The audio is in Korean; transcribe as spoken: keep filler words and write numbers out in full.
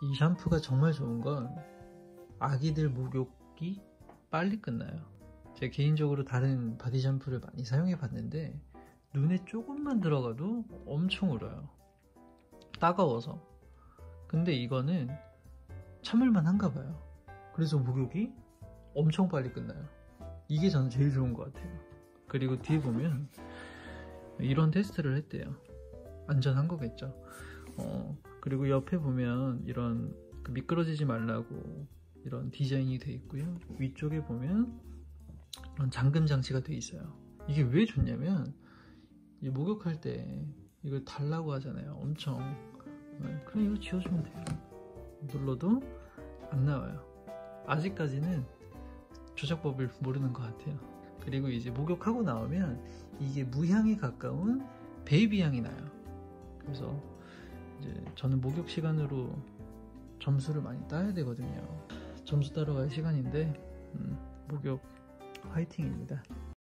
이 샴푸가 정말 좋은 건 아기들 목욕이 빨리 끝나요. 제가 개인적으로 다른 바디 샴푸를 많이 사용해 봤는데 눈에 조금만 들어가도 엄청 울어요. 따가워서. 근데 이거는 참을만 한가 봐요. 그래서 목욕이 엄청 빨리 끝나요. 이게 저는 제일 좋은 것 같아요. 그리고 뒤에 보면 이런 테스트를 했대요. 안전한 거겠죠. 어, 그리고 옆에 보면 이런 그 미끄러지지 말라고 이런 디자인이 돼 있고요. 위쪽에 보면 이런 잠금 장치가 돼 있어요. 이게 왜 좋냐면 이 목욕할 때 이걸 달라고 하잖아요. 엄청. 그냥 이거 지워주면 돼요. 눌러도 안 나와요. 아직까지는 조작법을 모르는 것 같아요. 그리고 이제 목욕하고 나오면 이게 무향에 가까운 베이비 향이 나요. 그래서 이제 저는 목욕 시간으로 점수를 많이 따야 되거든요. 점수 따러 갈 시간인데 음, 목욕 화이팅입니다.